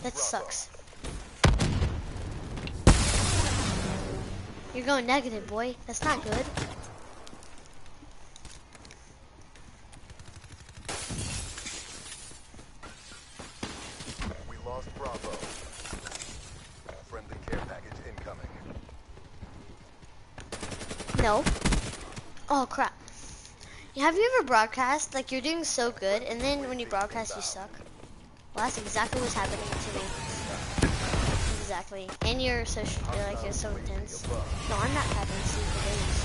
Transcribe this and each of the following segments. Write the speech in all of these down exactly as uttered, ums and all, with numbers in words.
That sucks. You're going negative, boy. That's not good. We lost Bravo. Friendly care package incoming. No. Oh crap. Have you ever broadcast like you're doing so good, and then when you broadcast you suck? Well, that's exactly what's happening to me. Exactly. And you're so you're like you're so intense. No, I'm not having super days.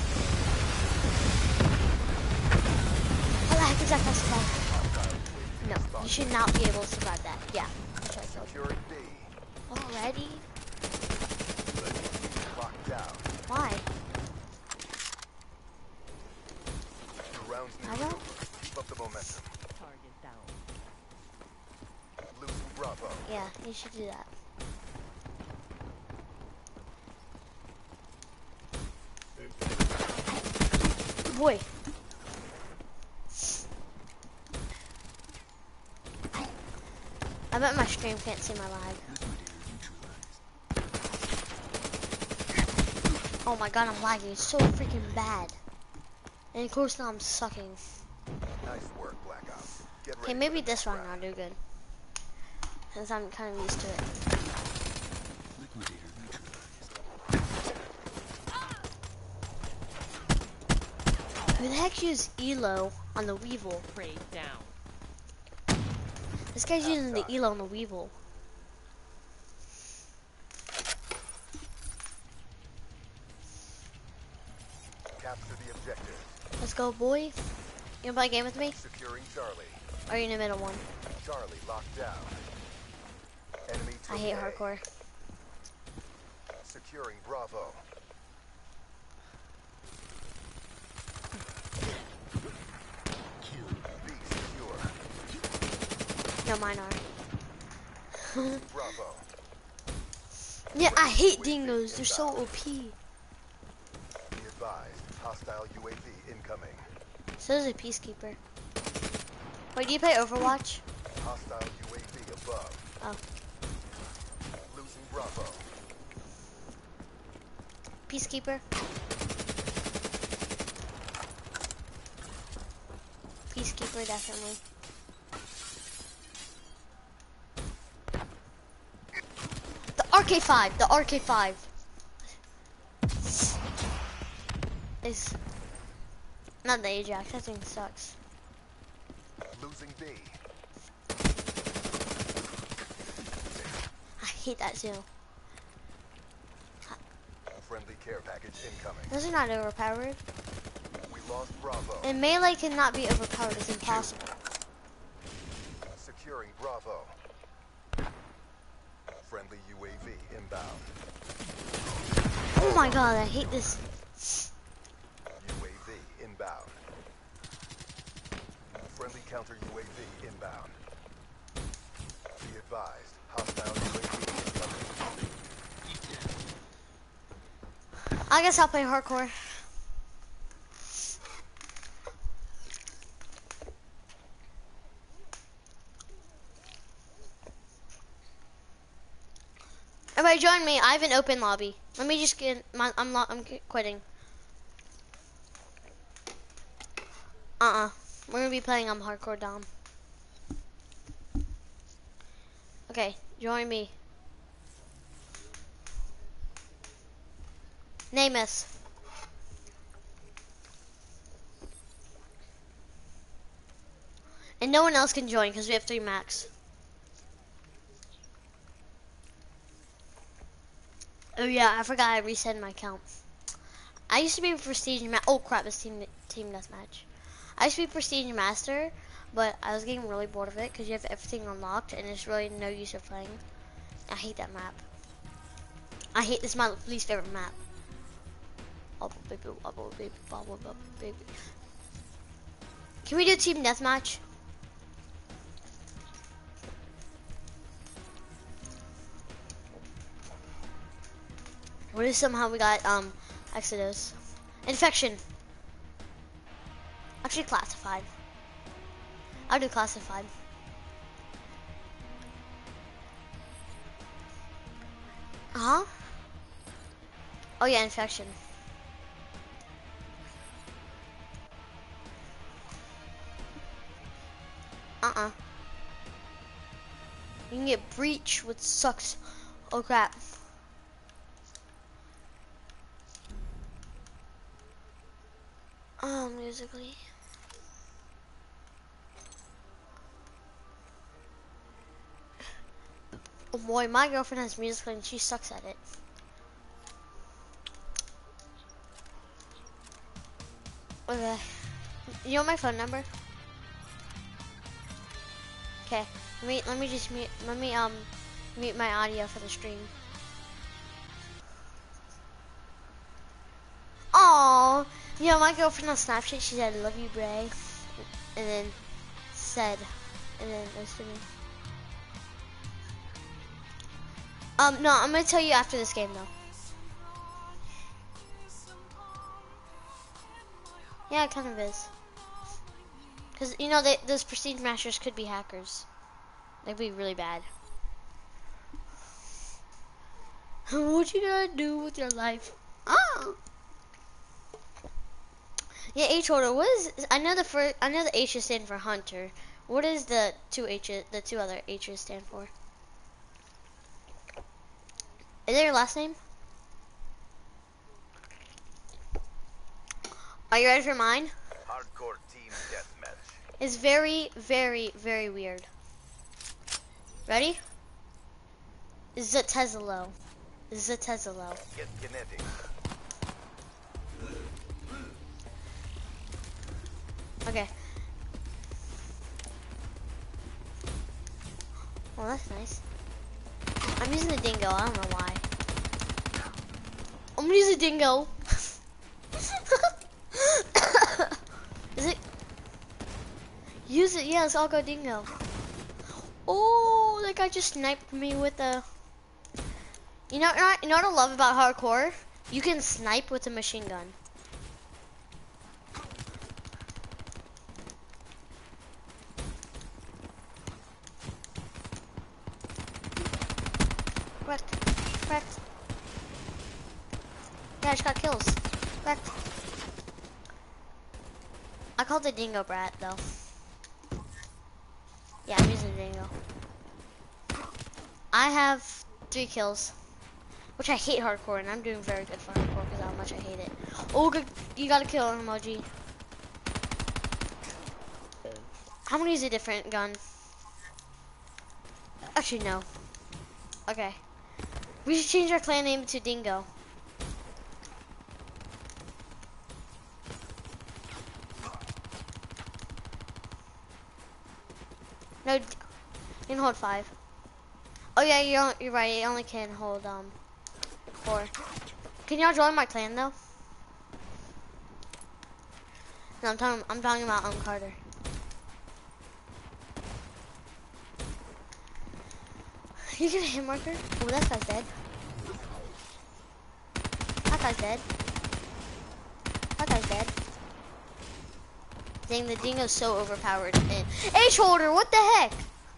How the heck is that guy survive? No, you should not be able to survive that. Yeah. That's what I killed. Already? Why? I don't. Keep up the momentum. Target down. Losing Bravo. Yeah, you should do that. Boy. I bet my stream can't see my lag. Oh my god, I'm lagging. It's so freaking bad. And of course now I'm sucking. Nice work, Black Ops. Get ready Okay, maybe this round I'll do good. Since I'm kind of used to it. Who the heck used E L O on the Weevil? Prey down. This guy's using the E L O on the Weevil. Capture the objective. Let's go, boy. You wanna play a game with me? Securing Charlie. Or are you in the middle one? Charlie locked down. Enemy I hate today. hardcore. Securing Bravo. B secure. No, mine are. Bravo. Yeah, I hate dingoes. They're so O P. Be advised. Hostile U A V incoming. So is a peacekeeper. Wait, do you play Overwatch? Hostile U A V above. Oh. Losing Bravo. Peacekeeper. Peacekeeper, definitely. The R K five, the R K five. Is not the Ajax, that thing sucks. Losing B. I hate that too. Friendly care package incoming. Those are not overpowered. We lost Bravo. And melee cannot be overpowered, it's impossible. Securing Bravo. Friendly U A V inbound. Oh my god, I hate this. U A V inbound. Friendly counter U A V inbound. Be advised. Hostile U A V incoming. I guess I'll play hardcore. Everybody join me. I have an open lobby. Let me just get my I'm lo I'm quitting. Uh-uh. We're gonna be playing um hardcore Dom. Okay, join me. Name us. And no one else can join because we have three max. Oh yeah, I forgot I reset my account. I used to be Prestige Ma- Oh crap, it's team team deathmatch. I used to be Prestige Master, but I was getting really bored of it because you have everything unlocked and there's really no use of playing. I hate that map. I hate this is my least favorite map. Oh, baby, oh, baby, oh, baby. Can we do team deathmatch? What if somehow we got um Exodus? Infection. Actually classified. I'll do classified. Uh huh. Oh yeah, infection. Uh-uh. You can get breach, which sucks. Oh crap. Oh, musically. Oh boy, my girlfriend has musically and she sucks at it. Okay. You know my phone number? Okay. Let me let me just mute let me um mute my audio for the stream. Oh, you know my girlfriend on Snapchat, she said, "Love you, Bray," and then said, and then it was to me. Um, no, I'm gonna tell you after this game though. Yeah, it kind of is. Cause you know they, those prestige masters could be hackers. They'd be really bad. What you gonna do with your life? Ah. Yeah, H order. What is? I know the first. I know the H's stand for hunter. What is the two H's? The two other H's stand for? Is that your last name? Are you ready for mine? Hardcore team deathmatch. It's very, very, very weird. Ready? Zetezalo. Zetezalo. Get kinetic. Okay. Well, that's nice. I'm using the dingo. I don't know why. I'm gonna use a dingo. Is it? Use it. Yes, I'll go dingo. Oh, that guy just sniped me with a. You know, you know what I love about hardcore? You can snipe with a machine gun. Wrecked. Wrecked. Yeah, I just got kills. Wrecked. I called the dingo brat, though. Yeah, I'm using the dingo. I have three kills. Which I hate hardcore, and I'm doing very good for hardcore because how much I hate it. Oh, good. You got a kill on emoji. I'm gonna use a different gun. Actually, no. Okay. We should change our clan name to Dingo. No, you can hold five. Oh yeah, you're, you're right. You only can hold um four. Can y'all join my clan though? No, I'm talking. I'm talking about um Carter. You get a hit marker? Oh, that guy's dead. That guy's dead. That guy's dead. Dang, the dingo's so overpowered. And H holder, what the heck?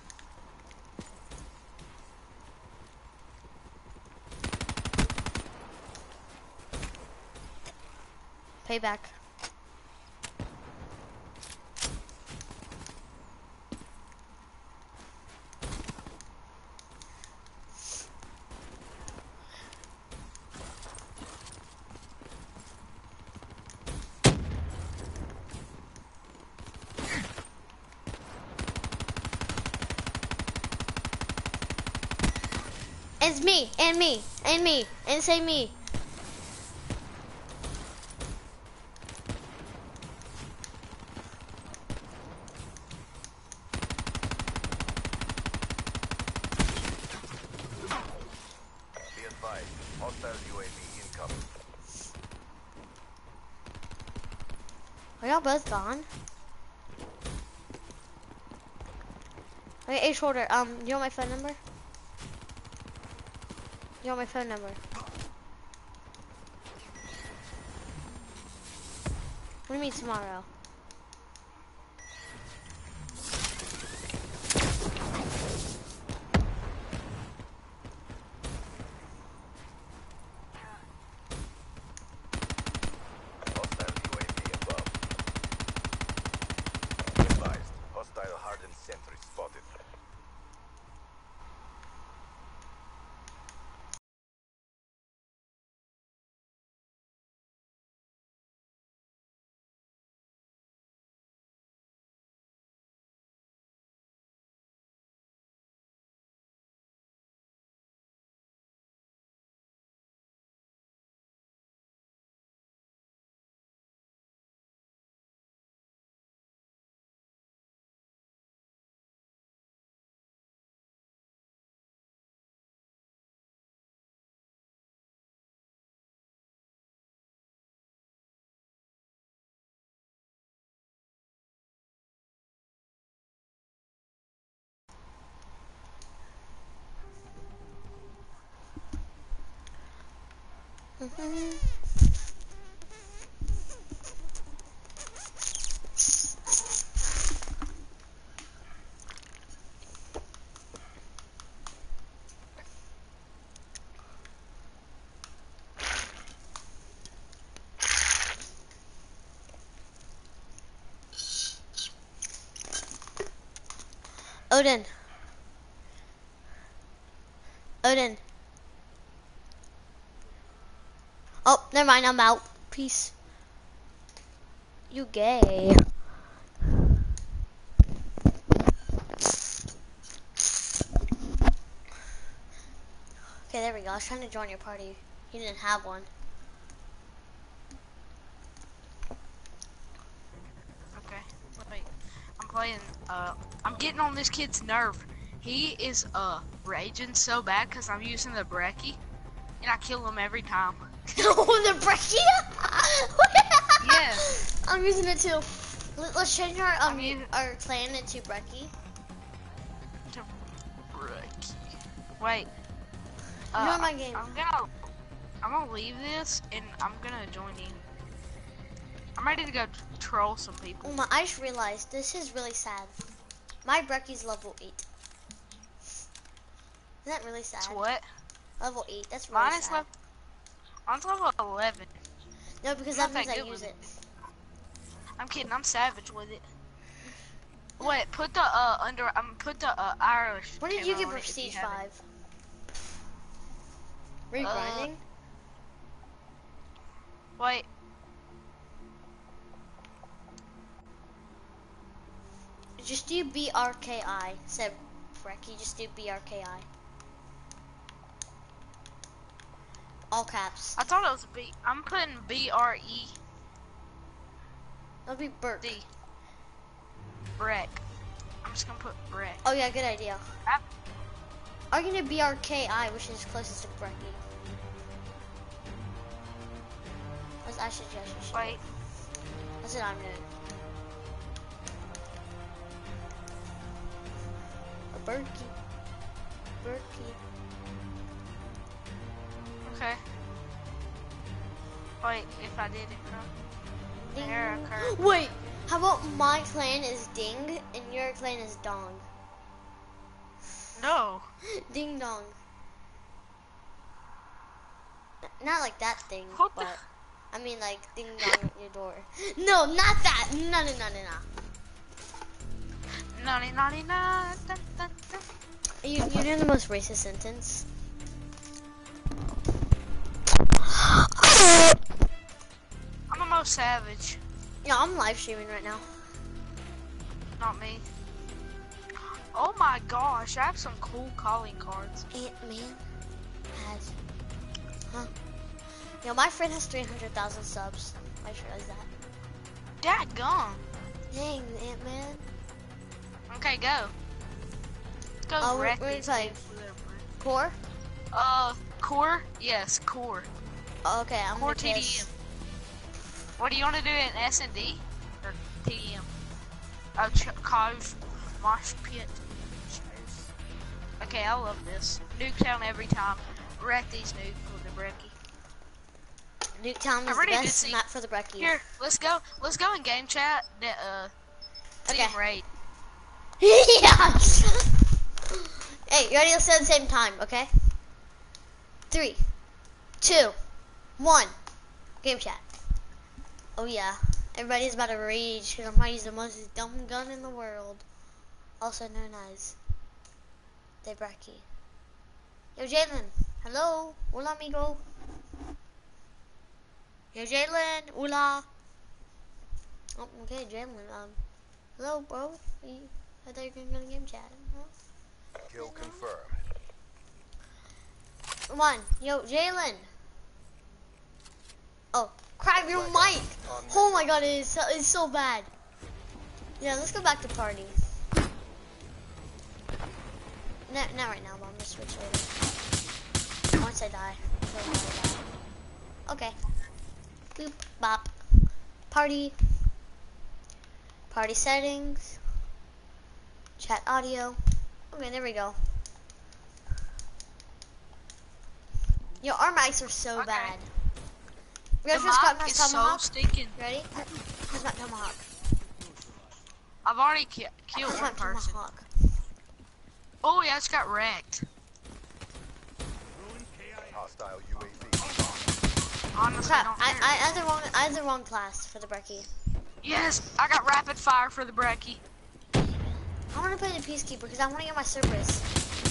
Payback. It's me, and me, and me, and say me. Be advised, hostile U A V incoming. Are y'all both gone? Okay, H holder, um, you want my phone number? You want my phone number? What do you mean tomorrow? Hardened sentry spotted. Odin. Odin. Oh, never mind, I'm out. Peace. You gay. Okay, there we go. I was trying to join your party. You didn't have one. Okay, wait. I'm playing, uh, I'm getting on this kid's nerve. He is, uh, raging so bad because I'm using the brekkie, and I kill him every time. Oh, the brekkie? Yeah. I'm using it too. Let- Let's change our um I'm using- our clan into brekkie. To brekkie. Wait. You Uh, know my game. I'm gonna, I'm gonna leave this, and I'm gonna join you. I'm ready to go troll some people. Oh my! I just realized this is really sad. My brekkie's level eight. Isn't that really sad? It's what? Level eight. That's really Mine is sad. level, mine's level eleven. No, because I'm that not means that I good use with it. I'm kidding, I'm savage with it. Wait, put the, uh, under, um, put the, uh, Irish When did you camo get on it if you Prestige haven't. five? Were you Uh, grinding? Wait, Just do B R K I. Said brekkie. Just do B R K I. All caps. I thought it was B. I'm putting B R E That'll be Burke. D. Breck. I'm just gonna put Breck. Oh yeah, good idea. I- I'm gonna B R K I, which is closest to brekkie. That's I suggest you should. Wait, That's what I'm doing. A Berkey. Berkey. okay. Wait, if I did it wrong. Ding. Error occurred. Wait, how about my clan is Ding and your clan is Dong? No. Ding dong. N- Not like that thing, What the- but I mean like ding dong at your door. No, not that. No, no, no, no, no. Naughty, naughty, naughty. Dun, dun, dun. You, you're doing the most racist sentence. I'm the most savage. Yeah, I'm live streaming right now. Not me. Oh my gosh, I have some cool calling cards. Ant-Man has, huh? Yo, my friend has three hundred thousand subs. I just realized that. Dadgum. Dang, Ant-Man. Okay, go. Go Oh, we're- wreck we're these playing. dudes with their brain. Core? Uh, core? Yes, core. Oh, okay, I'm Core gonna T D kiss. M. What do you want to do in S and D? Or T D M? Oh, ch Cove, Mosh Pit. Okay, I love this. Nuketown every time. Wreck these nukes with the brekkie. Nuketown I is the already did best see- map for the brekkie. Here, let's go. Let's go in game chat. That, uh, Okay. team raid. Yeah. Hey, you ready? Let's say at the same time, okay? Three, two, one. Game chat. Oh yeah, everybody's about to rage because I'm probably the most dumb gun in the world. also known as Debreki. Yo, Jalen. Hello. Hola, amigo. Yo, Jalen. Hola. Oh, okay, Jalen. Um, hello, bro. You, I thought you were gonna game chat. Huh? Kill confirmed. Come on. Yo, Jalen. Oh, crap, your mic. Oh my god, it is so, it's so bad. Yeah, let's go back to party. No, not right now, but I'm gonna switch later. Once I die. So I die. Okay. Boop, bop. Party. Party settings. Chat audio. Okay, there we go. Yo, our mics are so Okay. bad. We guys The just got my mic is so tomahawk. stinking. Ready? Here's my tomahawk. I've already ki killed Here's my one person. tomahawk. Oh yeah, I just got wrecked. Hostile U A V. Honestly, I Crap, don't I, care. I had the wrong I had the wrong class for the brekkie. Yes, I got rapid fire for the brekkie. I want to play the Peacekeeper because I want to get my Cerberus.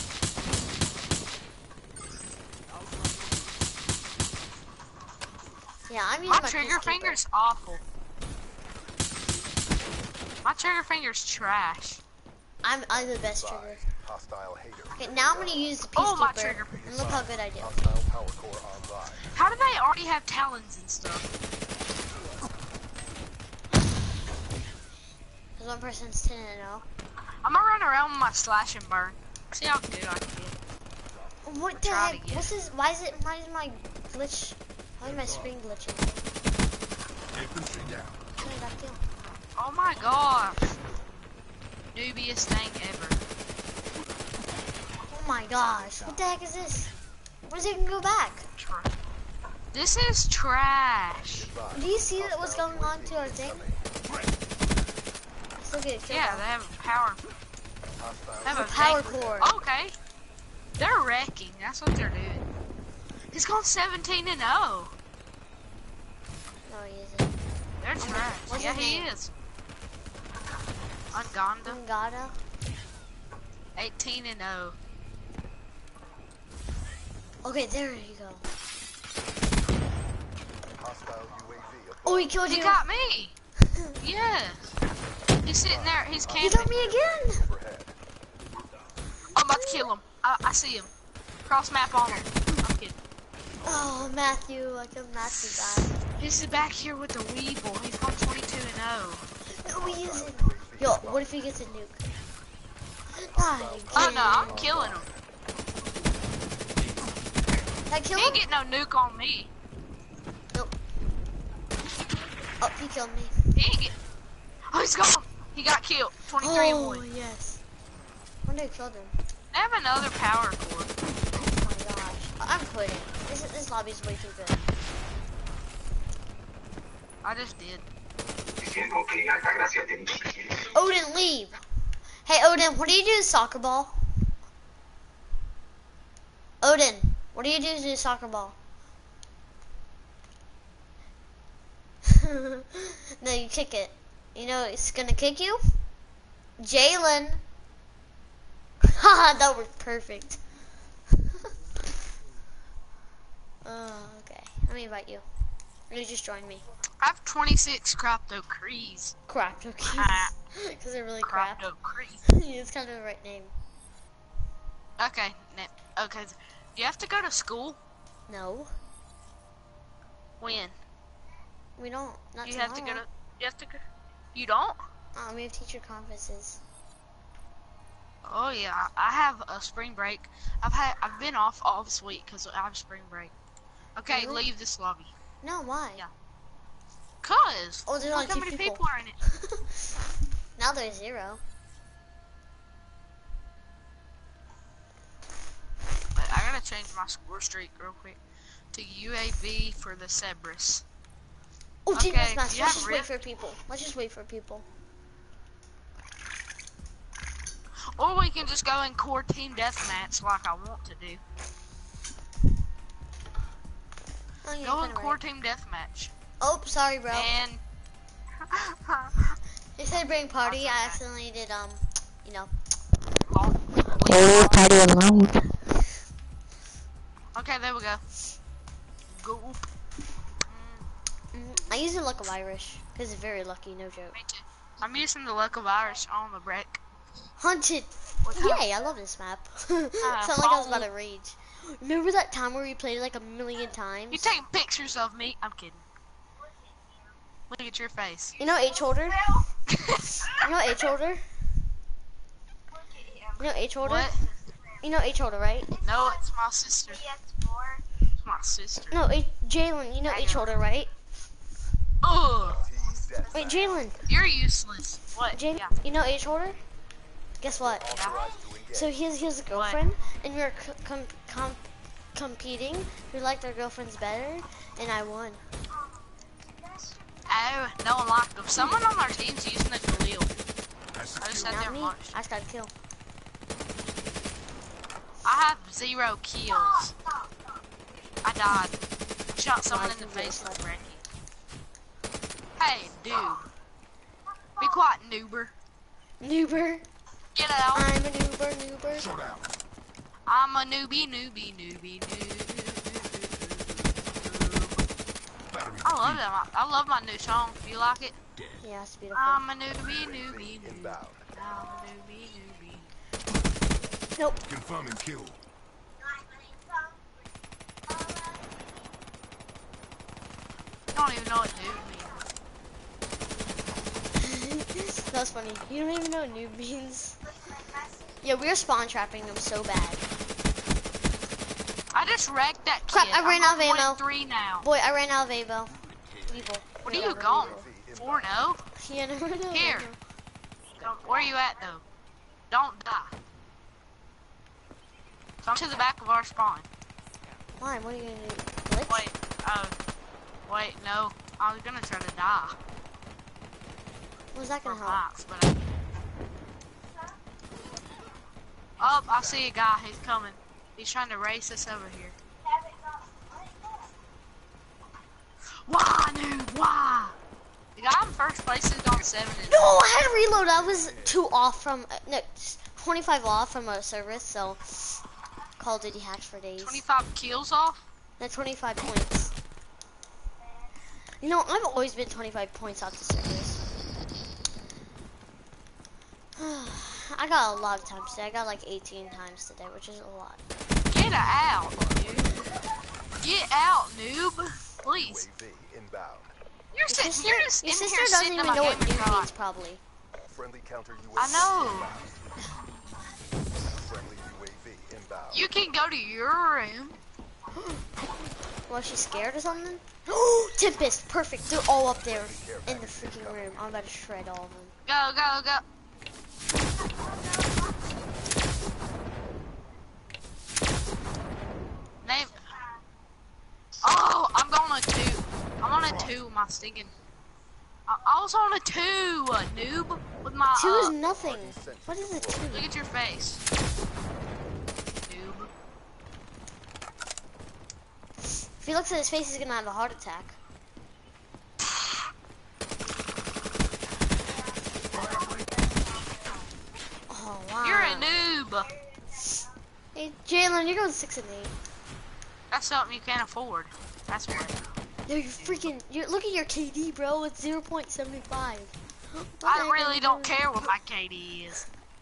Yeah, I'm using My my trigger Peacekeeper. finger's awful. My trigger finger's trash. I'm I'm the best trigger. Advised. Hostile hater. Okay, now I'm gonna use the Oh, my Peacekeeper, trigger. and look how good I do. Hostile power core online. How do they already have talons and stuff? Because one person's ten and oh. I'm gonna run around with my slash and burn. See how good I can get. What the Try to heck? get What's this? Why is it? Why is my glitch? Why is my screen glitching? Infantry down. How did I kill? Oh my gosh. Noobiest thing ever. Oh my gosh! What the heck is this? When is it gonna go back? Tra- This is trash. Do you see that what's going on to our thing? I still get killed. Yeah, though. they have a power. They have The a power tank. core. Okay. They're wrecking. That's what they're doing. He's gone seventeen and oh. No, he isn't. They're trash. What's Yeah, his he name? is. Unganda, Ungada. eighteen and oh. Okay, there you go. Hostile U A V above. Oh, he killed He you. got me. Yes. He's sitting there. He's He camping. got me again. Overhead. I'm about to kill him. I, I see him. Cross map on him. I'm kidding. Oh, Matthew, I killed Matthew, guys. He's back here with the Weeble. He's gone twenty-two and oh. No, he isn't. Yo, what if he gets a nuke? Die again. Oh no, I'm killing him. Did I kill He ain't him? getting no nuke on me. Nope. Oh, he killed me. He ain't get. Oh, he's gone. He got killed. twenty-three and Oh, one. yes. I wonder who killed him. They have another power core. Oh my gosh. I'm quitting. This, this lobby's way too good. I just did. Odin, leave. Hey, Odin, what do you do to soccer ball? Odin, what do you do to the soccer ball? No, you kick it. You know it's gonna kick you? Jalen. Haha, that was perfect. Oh, okay. Let me invite you. You just joined me. I have twenty-six Crypto Crees. Crap, okay. Ah. Because they're really crap. Crypto Crees. Yeah, it's kind of the right name. Okay, ne- okay. Do you have to go to school? No, When? we don't. Not You tomorrow. have to go to. You have to go. You don't? Um, we have teacher conferences. Oh yeah, I I have a spring break. I've had. I've been off all this week because I have spring break. Okay, Really? leave this lobby. No, why? Yeah. Cause. Oh, there's Look only how two many people. people are in it. Now there's zero. Wait, I gotta change my score streak real quick to U A V for the Cerberus. Oh, team Okay, deathmatch. you Let's have just wait Rift? for people. Let's just wait for people. Or we can just go in core team deathmatch like I want to do. Oh, yeah, Go in kinda core right. team deathmatch. Oh, sorry, bro. And You said bring party. Okay. I accidentally did um you know. Hey, party alive. Okay, there we go. Go. Mm, I use the luck of Irish because it's very lucky, no joke. Me too. I'm using the luck of Irish on the brick. Hunted. What kind? Yay, I love this map. Sound Ah, like I was about follow. to rage. Remember that time where we played it like a million times? You taking pictures of me? I'm kidding. Look at your face. You know H holder? You know H holder? You know H holder? What? You know H holder, right? No, it's my sister. It's my sister. No, H- Jalen. You know I H know. holder, right? Ugh. Team Wait, deathmatch. Jalen. You're useless. What? Jalen. Yeah. You know H holder? Guess what? Authorized to engage. So he has, he has a girlfriend, and we were c- com- com- competing. We liked our girlfriends better, and I won. Oh, no one liked them. Someone on our team's using the Khalil. That's I just secure. sat there Not and me. watched. I just got a kill. I have zero kills. I died. Shot someone in the face with a Brecci. Hey, dude. Be quiet, noober. Noober. Get out. I'm a noober, noober. Showdown. I'm a newbie, newbie, newbie, newbie. Battery I love that. I love my new song. Do you like it? Yeah, it's beautiful. I'm a newbie, newbie, newbie. inbound. I'm a newbie, newbie. Nope. Confirming kill. I don't even know what noob means. That was funny. You don't even know what noob means. Yeah, we are spawn trapping them so bad. I just wrecked that kid. Crap, I ran out of I'm on ammo. three now. Boy, I ran out of Avo. Evil. What are Ran you out of going? Avo. four oh? Yeah, no, no, Here. no. Where are you at though? Don't die. Come to the back of our spawn. Why? What are you gonna do? Glitch? Wait, oh. Wait, no. I was gonna try to die. What's that For gonna help? blocks, but I... Oh, I see a guy. He's coming. He's trying to race us over here. Why, dude? Why? The guy in first place is on seven. And No, I had to reload. I was two off from, uh, no, twenty-five off from a service, so Call of Duty hacks for days. twenty-five kills off? That's twenty-five points. You know, I've always been twenty-five points off the service. I got a lot of times today. I got like eighteen times today, which is a lot. Get out, dude. Get out, noob. Please. U A V inbound. You're Your sitting, sister, you're just your in sister here doesn't sitting in even my know what gaming noob car. means, probably. Friendly counter U A V I know. inbound. Friendly U A V inbound. You can go to your room. Was she scared or something? Tempest, perfect. They're all up there in the freaking room. I'm about to shred all of them. Go, go, go. Name. Oh, I'm going on a two. I'm on a two. My stinking. I, I was on a two, uh, noob, with my. Two uh, is nothing. What is a two? Look at your face. Noob. If he looks at his face, he's gonna have a heart attack. Oh wow. You're a noob. Hey Jalen, you're going six and eight. That's something you can't afford. That's what. No, you're freaking. You're look at your K D, bro. It's zero point seven five. I really don't care what my K D is.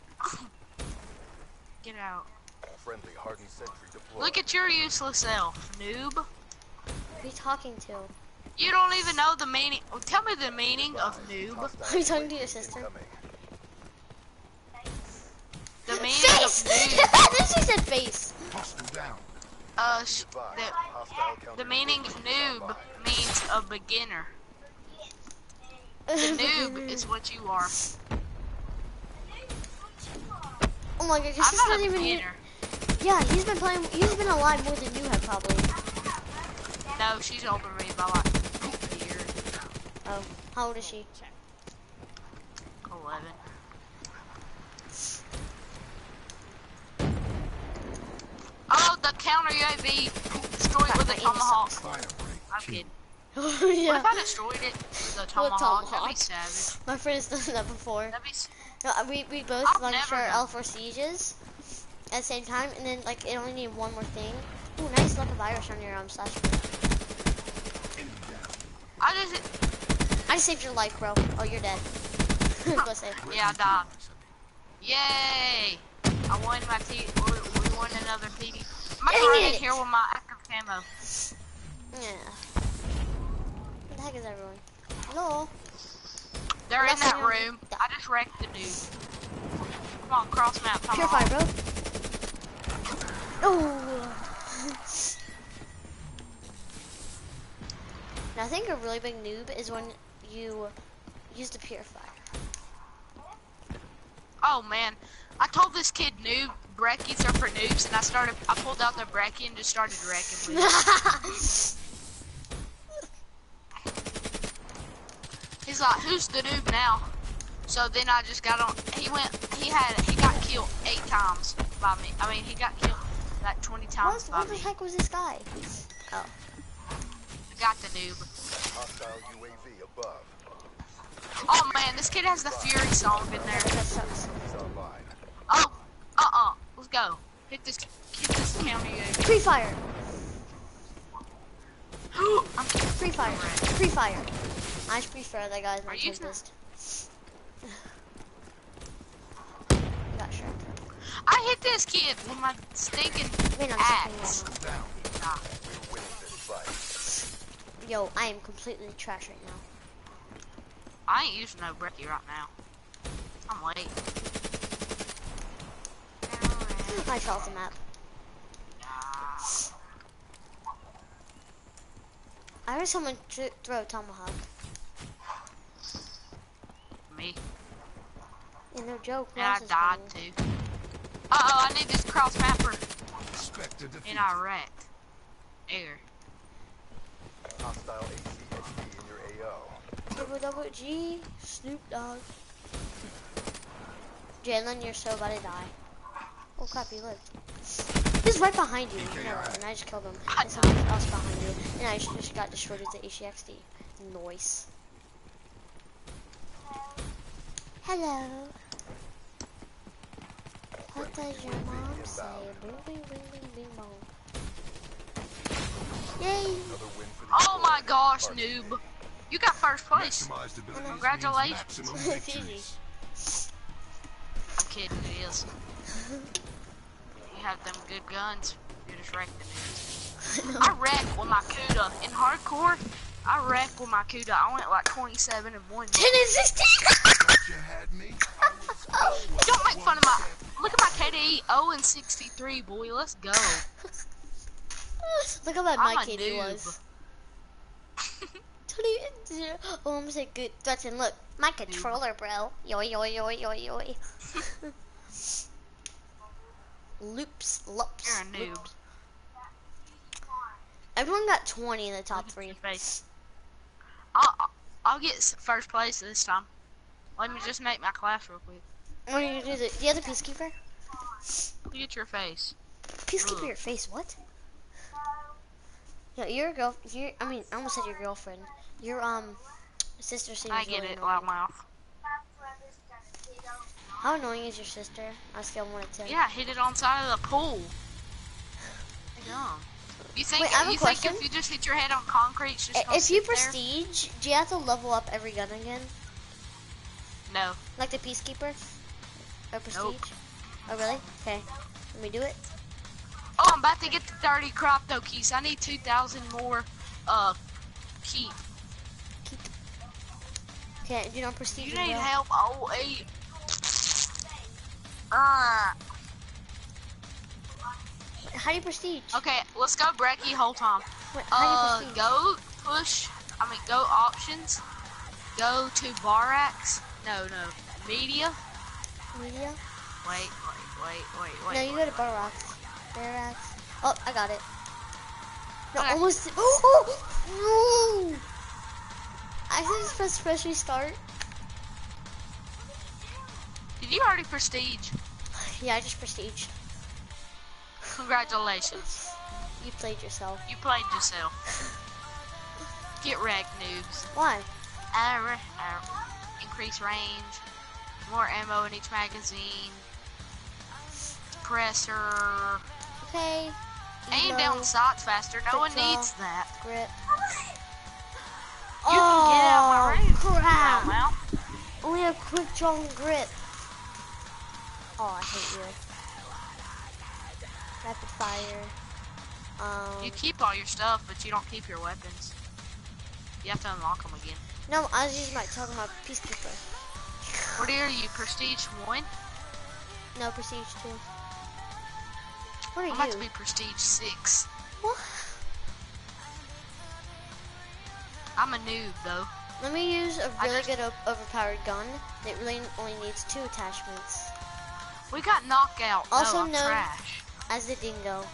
Get out. Friendly hardened sentry deployed. Look at your useless self, noob. Who are you talking to? You don't even know the meaning. Oh, tell me the meaning of noob. Hostile Are you talking to U A V your sister? incoming. The meaning Face! of noob. Then she said face. Hostile down. Uh, sh Advised, the, hostile counter the meaning of noob means a beginner. The noob is what you are. Oh my god, your I'm sister not a doesn't even. beginner. Yeah, he's been playing. He's been alive more than you have probably. No, she's older than me by like a year. Oh, how old is she? Eleven. Oh, the counter U A V destroyed with a My aim tomahawk. sucks. Fire break. I'm kidding. Oh What yeah. if I destroyed it with a tomahawk? That'd be tomahawk? savage. My friend's done that before. That'd be. s- No, uh, we we both I've launched never our done- L four sieges at the same time, and then like it only needed one more thing. Ooh, nice luck of virus on your um slash. I just, I saved your life, bro. Oh, you're dead. Go save. yeah, I died. Yay! I won my T. We, we won another T D. I'm gonna Dang run in it! here with my active camo. Yeah. Where the heck is everyone? Hello. They're Well, in that that's not- room. I just wrecked the dude. Come on, cross map. Come Purify, on. bro. Oh. Now I think a really big noob is when you use the purifier. Oh man, I told this kid noob breckies are for noobs, and I started. I pulled out the breckie and just started wrecking with it. He's like, "Who's the noob now?" So then I just got on. He went. He had. He got killed eight times by me. I mean, he got killed like twenty times What, by what the me. heck was this guy? Oh. I got the noob. Hostile U A V above. Oh man, this kid has the Fury song in there. That sucks. He's online. Oh, uh-uh. Let's go. Hit this. Hit this counter. Free fire. I'm Free fire. Free fire. I just prefer that guy's my Are you tempest. You got Shrek. I hit this kid with my stinking Wait, I'm axe. second Nah. We're winning this fight. one. Yo, I am completely trash right now. I ain't using no breckie right now. I'm late. I fell off the map. I heard someone th throw a tomahawk. Me. Yeah, no joke. And I Ross is died funny. too. Uh oh, I need this cross mapper. Expect to defeat. And I wrecked. There. Hostile A C X D in your A O. Double double G, Snoop Dogg. Jalen, you're so about to die. Oh crap, he lived. He's right behind you. No, and I just killed him. And someone else behind you. And I just, just got destroyed with the A C X D. Nice. Hello. What does your mom say? Boom, bing, bing, bing, bing, bong. Yay! Another win for the Oh my squad. gosh, Party. noob. You got first place. Maximized abilities Congratulations. means maximum It's easy. victories. I'm kidding, it is. You have them good guns. You just wrecked the noob. I wrecked with my Kuda. In hardcore, I wrecked with my Kuda. I went like twenty-seven and one. ten and sixteen! Thought you had me? I was always Don't make fun of my. one Look at my K D E. oh and sixty-three, boy. Let's go. Look how bad I'm my a K D noob. was. Don't even. Oh, I'm gonna say good. Dutton, look. My controller, bro. Yo, yo, yo, yo, yo. Loops, loops. You're a noob. loops. Everyone got twenty in the top Look at three. your face. I'll, I'll get s- first place this time. Let me just make my class real quick. What are you gonna do? The, do you have the Peacekeeper? Look at your face. Peacekeeper, Ugh. your face, what? Yeah, your girl. Your, I mean, I almost said your girlfriend. Your um sister seems I get really it, annoying. loudmouth. How annoying is your sister? On a scale of one to ten. Yeah, hit it on side of the pool. Dumb. You think Wait, I have a you think question. if you just hit your head on concrete, it's just I- gonna If you sit there? prestige, do you have to level up every gun again? No. Like the Peacekeeper? Or prestige? Nope. Oh, really? Okay. Let me do it. Oh, I'm about to get the thirty crypto keys. I need two thousand more, uh, key. Okay, do not prestige. You as need well. help. Oh, eight. Uh, How do you prestige? okay, let's go breckie whole time. Wait, how Uh, do you prestige? go push, I mean, go options. Go to Barax. No, no. Media. Media? Wait, wait, wait, wait, wait. No, you go to Barracks. Barracks. Oh, I got it. No, Okay. almost. Oh, no! I just press press restart. Did you already prestige? Yeah, I just prestige. Congratulations. You played yourself. You played yourself. Get wrecked, noobs. Why? Uh, uh, increase range. More ammo in each magazine. Suppressor. Okay. Aim Elo, down sights faster. No one quick draw, needs that. Grip. You can get out my Oh, range. crap. Well, Only a quick draw and grip. Oh, I hate you. Rapid fire. Um, you keep all your stuff, but you don't keep your weapons. You have to unlock them again. no, I was using my talking about Peacekeeper. What are you? Prestige one? No, Prestige two. What are I'm about you? to be Prestige six. What? I'm a noob though. Let me use a I really just- good o- overpowered gun that really only needs two attachments. We got knockout. Also no, I'm known- trash. As the dingo.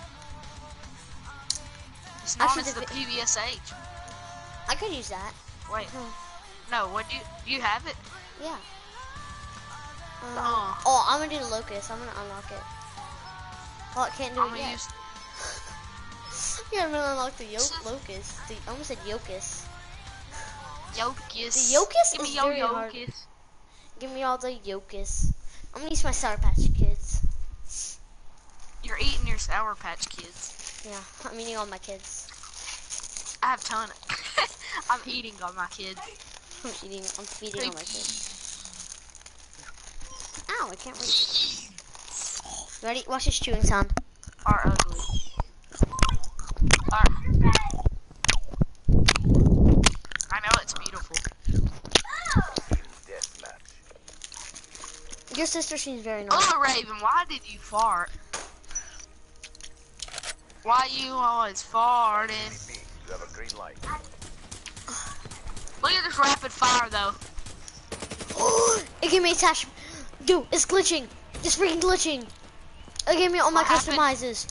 It's known Actually, as the the vi- P V S H. I could use that. Wait, Hmm. no. What do you? You have it? Yeah. Um, Oh. oh, I'm gonna do the locust. I'm gonna unlock it. Oh, I can't do I'm it gonna yet. use. Yeah, I'm gonna unlock the yo locust. The, I almost said yocus. Yocus. The Yocus Give me is your very hard. Yocus. Give me all the yocus. I'm gonna use my Sour Patch Kids. You're eating your Sour Patch Kids. Yeah, I'm eating all my kids. I have ton. I'm eating all my kids. I'm eating, I'm feeding all my kids. Ow, I can't reach. Ready? Watch this chewing sound. Are ugly. Are. I know it's beautiful. Deathmatch. Your sister seems very nice. Oh, Raven, why did you fart? Why you always farting? B, you have a green light. Look at this rapid fire though. It gave me attachment. Dude, it's glitching. It's freaking glitching. It gave me all my What happened? customizes.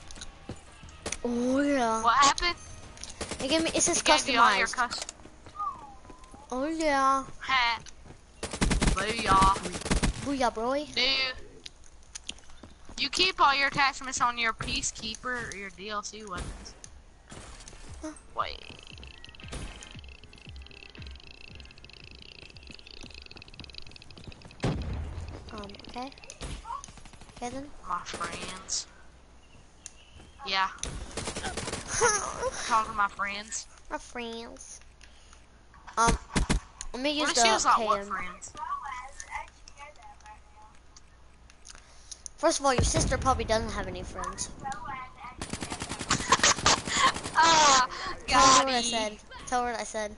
Oh yeah. What happened? It gave me. It says It gave you all your customized. cus- Oh yeah. Ha. Booyah. Booyah, boy. Dude. You keep all your attachments on your Peacekeeper or your D L C weapons. Huh. Wait. Um. Okay. Okay then. My friends. Yeah. Talking to my friends. My friends. Um. Let me use What the if she was like, what K M. friends? First of all, your sister probably doesn't have any friends. Ah, Tell her got what I it. said. Tell her what I said.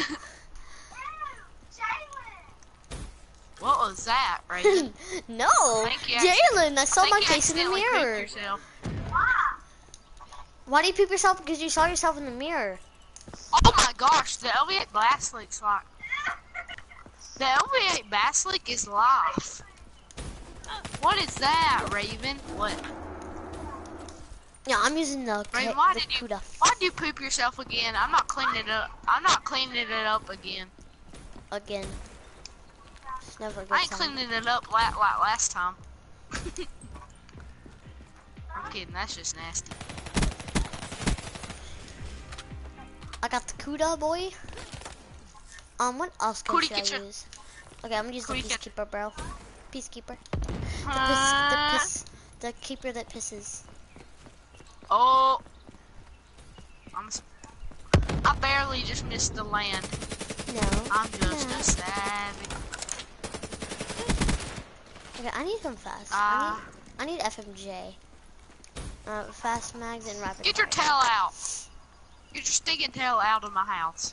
What was that, Raven? No, Think you Jalen, I saw think my you face in the accidentally pooped mirror. yourself. Why do you poop yourself? Because you saw yourself in the mirror. Oh my gosh, the L V eight Basilisk's like... The L V eight Basilisk is life. What is that, Raven? What? Yeah, I'm using the, Raven, K why the did you... Kuda Why did you poop yourself again? I'm not cleaning it up. I'm not cleaning it up again. again. It's never a good I ain't time. cleaning it up like, like last time. I'm kidding, that's just nasty. I got the Kuda, boy. Um, what else gun Kuda, should I get your- use? Okay, I'm gonna use the Kuda, get- Peacekeeper, bro. Peacekeeper. The, Uh, piss, the, piss, the keeper that pisses. Oh. I'm s- I barely just missed the land. No. I'm just no. a savage. Okay, I need some fast. Ah. I need I need F M J. Uh, fast mags and rapid Get your fire. tail out. Get your stinking tail out of my house.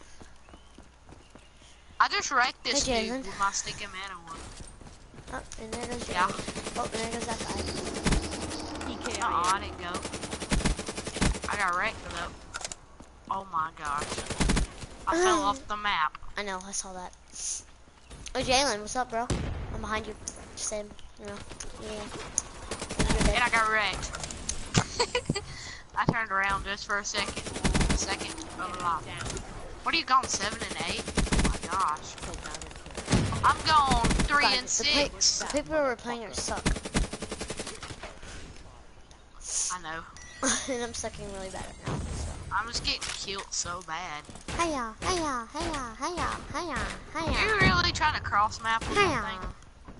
I just wrecked this Hey, dude Jason. with my stinking mana one. Oh, and there goes Yeah. Jalen. Oh, and there goes that guy. P K Uh-uh, I I didn't go. I got wrecked though. Oh my gosh. I fell off the map. I know, I saw that. Oh, Jalen, what's up, bro? I'm behind you. Just saying, you know. Yeah. And I got wrecked. I turned around just for a second. A second of life. down. What are you going, seven and eight? Oh my gosh. Take down a kill. I'm going three Guys, and the, pa- six. the people we're playing are suck. I know. And I'm sucking really bad right now. So. I'm just getting killed so bad. Hiya, hiya, hiya, hiya, hiya, hiya. You're really trying to cross map or Hiya. something?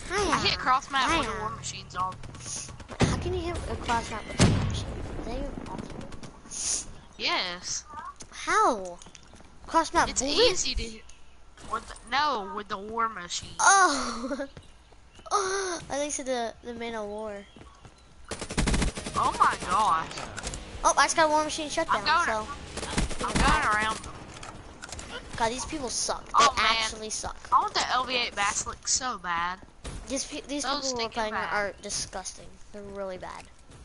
Hiya. I hit cross map with the Hiya. war machines on. How can you hit a cross map with a war machine? Is that even possible? Yes. How? Cross map It's bullet? easy to hit. With the, no, with the war machine. Oh. I think so. The the Man of War. Oh my gosh. Oh, I just got a war machine shutdown. I'm going, So, I'm going around them. God, these people suck. They Oh, man. actually suck. I want the L V eight Basilisk so bad. These pe these Those people we're stinking playing bad. are disgusting. They're really bad.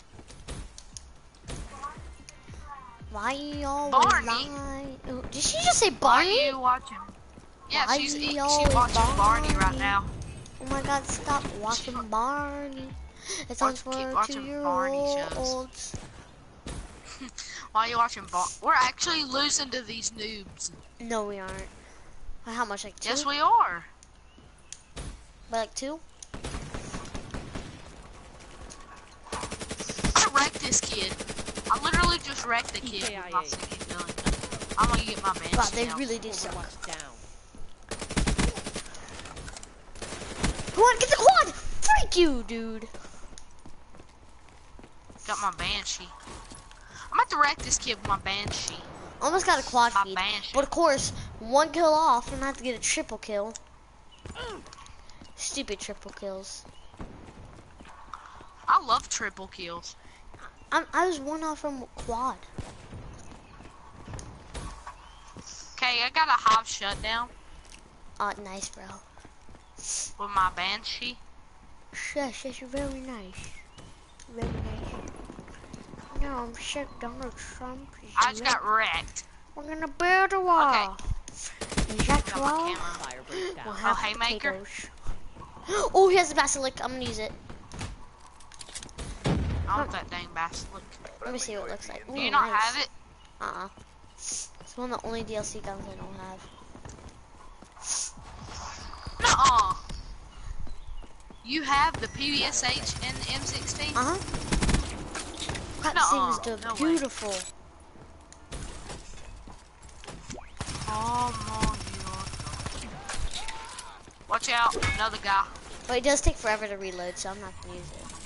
Why you always Barney. lie? Oh, did she just say Why Barney? are you watching? Yeah, Why she's, you she's always watching Barney right Barney? now. Oh my God! Stop watching Barney. It's on Watch- keep for watching two year Barney shows. olds. Why are you watching Bar? We're actually losing to these noobs. No, we aren't. By how much? Like two? Yes, we are. By like two? I wrecked this kid. I literally just wrecked the kid with my second gun. I'm gonna get my banshee God, they now. really do suck. Overwatch down. Come on, get the quad! Freak you, dude. Got my banshee. I'm about to wreck this kid with my banshee. Almost got a quad My feed. banshee. But of course, one kill off, and I have to get a triple kill. Stupid triple kills. I love triple kills. I'm, I was one off from quad. Okay, I got a hive shutdown Uh, nice, bro. with my banshee. Yes, yes, you're very nice. Very nice. No, I'm sick Donald Trump. is I just lit. got wrecked. We're gonna build a wall. Is that Got my wall? camera. Fire breaks We'll down. have haymaker? potatoes. Oh, he has a basilic. I'm gonna use it. I want that dang basilic. Let me see what it looks like. Do Ooh, you not nice. have it? Uh-uh. It's one of the only D L C guns I don't have. Nuh-uh. You have the P V S H and the M sixteen? Uh-huh. That Nuh-uh. thing is No way. beautiful. Oh my god. Watch out, another guy. But it does take forever to reload, so I'm not gonna use it.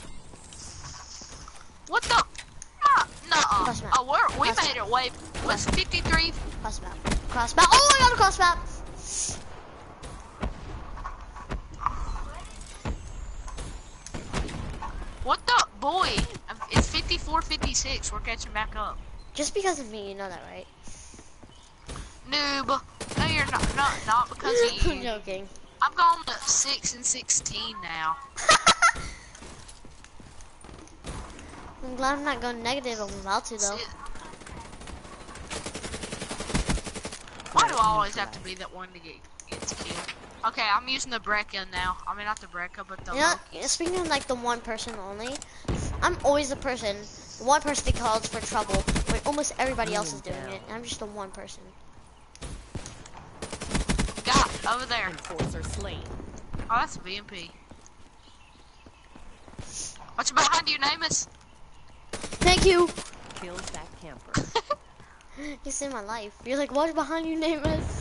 What the? Nah, nuh-uh. Cross map. Oh, we're, we Cross made it way. What's fifty-three? Cross map. Cross map. Oh, I got a cross map! What the? Boy, it's fifty-four fifty-six. We're catching back up. Just because of me, you know that, right? Noob. No, you're not. Not, not because of I'm you. joking. I'm going to six and sixteen now. I'm glad I'm not going negative. I'm about to, though. Sit. Why do I always have to be that one to get gets killed? Okay, I'm using the Brecca now. I mean, not the Brecca, but the. You know, speaking of like the one person only, I'm always the person, the one person that calls for trouble when almost everybody else is doing it. And I'm just the one person. Got over there. Enforcer slain. Oh, that's a B M P. What's behind you, Namus? Thank you. Kills that camper. You saved my life. You're like, what's behind you, Namus?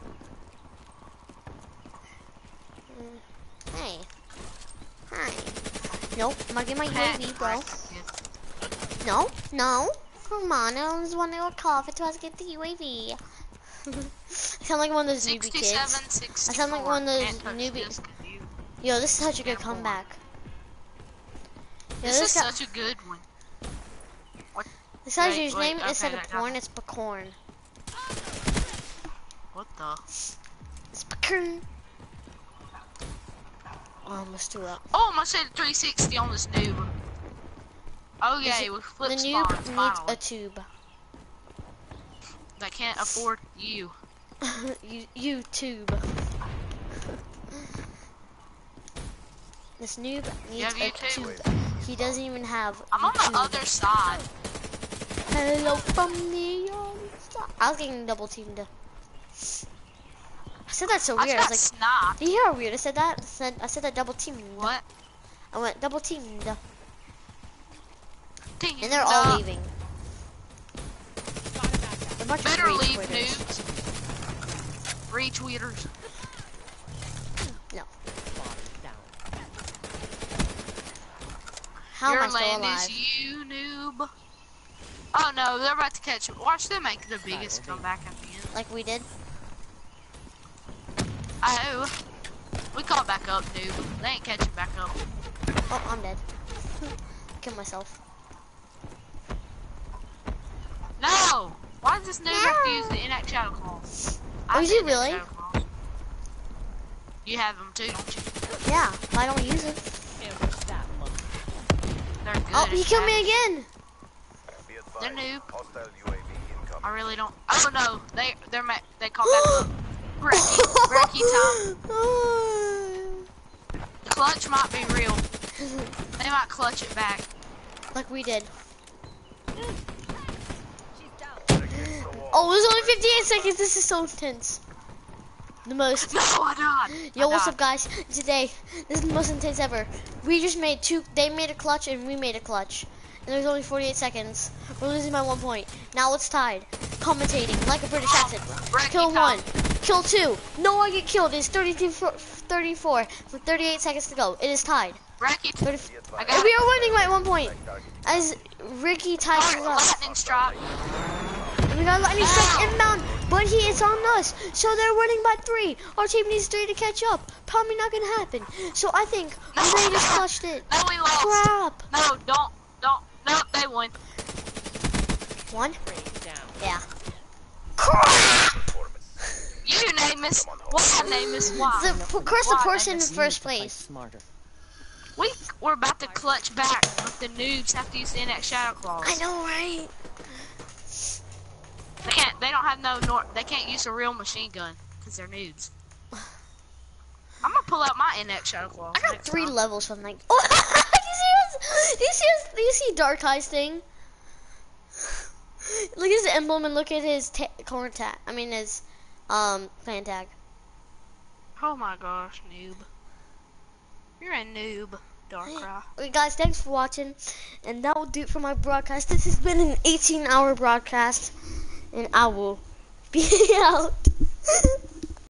Mm, Hey. Hi. Nope. I'm gonna get my U A V, bro. No, no. Come on, I just want to call for us to get the U A V. I sound like one of those newbie kids. sixty-seven, sixty-four. I sound like one of those Can't touch newbies. this 'cause you- Yo, this is such a good Yeah, boy. comeback. Yo, This is guy, such a good one. this guy's wait, username wait, name okay, instead that of got porn, me. it's Bacorn. What the? It's Bacorn. Oh, I almost threw up. Oh, I'm gonna set a three sixty on this noob. Oh yeah, Is it- we flip the spawns noob needs finally. a tube. They can't afford you. you, you tube. This noob needs have a YouTube? tube. He doesn't even have I'm on the YouTube. other side. Hello from the other side. I was getting double teamed. I said that so I weird. just I was got like, sniped. do you hear how weird I said that? I said, I said that double teamed. What? I went double teamed. Dang, And they're all no. leaving. A bunch Better of leave, retweeters. noobs. Retweeters. No. Bottom down. How Your am I still land alive? is you, noob. Oh no, they're about to catch you. Watch them make the biggest comeback at the end. Like we did? Oh, we caught back up, noob. They ain't catching back up. Oh, I'm dead. Kill myself. No! Why does this noob have to use the inact shadow claw? Oh, is I he did really? shadow claws. You have them too, don't you? Yeah, but I don't use it. They're good. Oh, he at killed me that. again. Be They're advised, noob. hostile U A V incoming. I really don't. Oh no, they they're ma they caught back up. Brekkie, Brekkie time. The clutch might be real. They might clutch it back. Like we did. Against the wall. Oh, it was only fifty-eight seconds. This is so intense. The most. No, I died. Yo, I what's died. up, guys? Today, this is the most intense ever. We just made two. They made a clutch and we made a clutch. And there's only forty-eight seconds. We're losing by one point. Now it's tied. Commentating like a British accent. Brekkie Kill time. one. Kill two. No one get killed. It's thirty-two, thirty-four with thirty-eight seconds to go. It is tied. Brekkie. thirty, I and got we it. are winning by one point. As Ricky ties us up. Lightning strike. And we got a lightning strike inbound, but he is on us. So they're winning by three. Our team needs three to catch up. Probably not gonna happen. So I think No. they just clutched it. No, we lost. Crap. No, don't, don't. No, they won. One? Down. Yeah. Crap. You name us. What's name is why? The of course the Why? person in first place. Smarter. We we're about to clutch back, but the noobs have to use the inact shadow claws. I know, right? They can't. They don't have no. Nor, they can't use a real machine gun because they're noobs. I'm gonna pull out my inact shadow claws. I got next three time. levels from like. Oh, do you see this? Do you see this? Do you see Dark Eyes thing? Look at his emblem and look at his ta corn tag. I mean his um clan tag. Oh my gosh, noob. You're a noob, Darkrai. Okay, guys, thanks for watching, and that will do it for my broadcast. This has been an eighteen hour broadcast, and I will be out.